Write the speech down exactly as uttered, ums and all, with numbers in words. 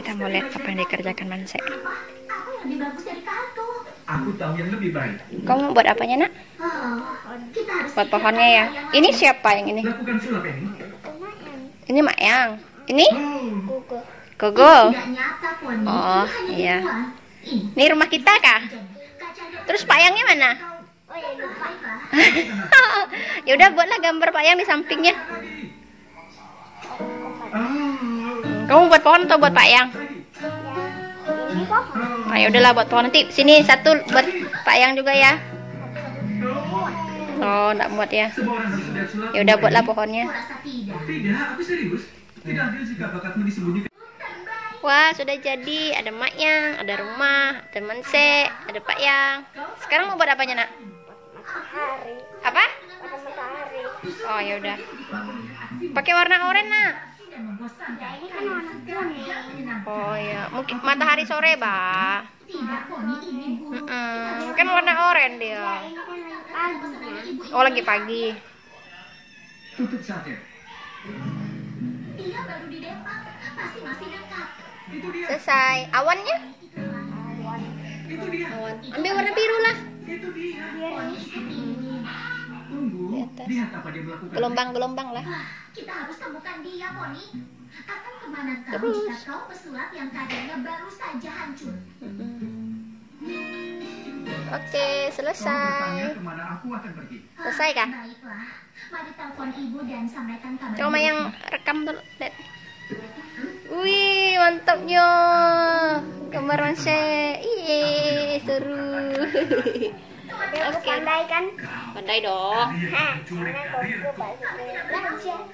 kita mau lihat apa yang dikerjakan Manse. Aku tahu yang lebih baik. Kamu buat apanya, Nak? Buat pohonnya ya. Ini siapa yang ini? Lakukan sulap ini. Ini Mak Yang. Ini? Gugu. Gogo. Oh, iya. Ini rumah kita kah? Terus Pak Yangnya mana? Oh ya lupa. Ya udah buatlah gambar Pak Yang di sampingnya. Kamu buat pohon atau buat Pak Yang? Ini pohon. Nah, ya udahlah buat pohon, nanti sini satu buat Pak Yang juga ya. Oh, enggak muat ya. Semua orang harus lihat sulap. Ya udah buatlah pohonnya. Tidak, aku serius. Tidak adil jika bakatmu disembunyikan. Wah, sudah jadi. Ada Mak Yang, ada rumah, ada Manse, ada Pak Yang. Sekarang mau buat apanya, Nak? Matahari. Apa? Pada matahari. Oh, ya udah. Pakai warna oranye, Nak. Ini kan warna kuning. Oh ya, mungkin matahari sore, Bah. Mm-mm. Kan warna oranye dia. Ini kan lagi pagi. Oh, lagi pagi. Tutup saja. Itu dia. Selesai. Awannya? Itu dia. Awan. Ambil warna biru lah. Itu dia. Di Tunggu. atas. Lihat apa dia melakukan. Gelombang-gelombang lah. Kita harus temukan dia, Poni. Akan kemana kau Terus. jika kau pesulap yang kadarnya baru saja hancur? Oke, Kau bertanya selesai. kemana aku akan pergi. Selesai kah? Baiklah, mari telepon ibu dan sampaikan kabar. Coba yang rekam dulu, lihat. Wih, mantapnya. Gambar Manse. Ih, seru. Oke, pandai kan? Pandai dong. Hah, karena Gugu pasti belanja.